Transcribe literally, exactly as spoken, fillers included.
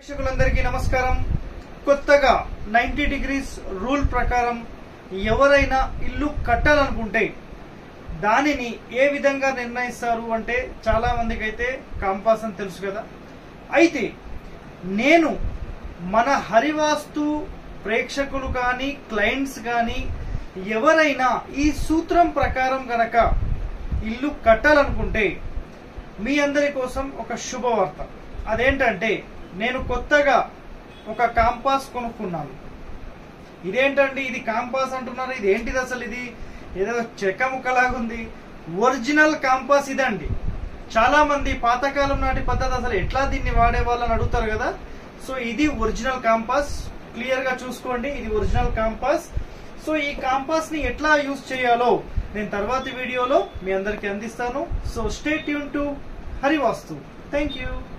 ప్రేక్షకులందరికీ నమస్కారం. కొత్తగా నైంటీ డిగ్రీస్ రూల్ ప్రకారం ఎవరైనా ఇల్లు కట్టాలనుకుంటే దానిని ఏ విధంగా నిర్ణయిస్తారు అంటే చాలా మందికి అయితే కాంపాస్ అని తెలుసు కదా. అయితే నేను మన హరివాస్తు ప్రేక్షకులు కానీ క్లయింట్స్ కానీ ఎవరైనా ఈ సూత్రం ప్రకారం గనక ఇల్లు కట్టాలనుకుంటే మీ అందరి కోసం ఒక శుభవార్త. అదేంటంటే నేను కొత్తగా ఒక కాంపాస్ కొనుక్కున్నాను. ఇదేంటండి ఇది కాంపాస్ అంటున్నారు, ఇది ఏంటిది అసలు? ఇది ఏదో చెక్కముక్కలాగుంది. ఒరిజినల్ కాంపాస్ ఇదండి. చాలా మంది పాతకాలం నాటి పద్ధతి అసలు ఎట్లా దీన్ని వాడే వాళ్ళని అడుగుతారు కదా. సో ఇది ఒరిజినల్ కాంపాస్, క్లియర్ గా చూసుకోండి. ఇది ఒరిజినల్ కాంపాస్. సో ఈ కాంపాస్ ని ఎట్లా యూజ్ చేయాలో నేను తర్వాతి వీడియోలో మీ అందరికి అందిస్తాను. So stay tune to Harivastu. Thank you.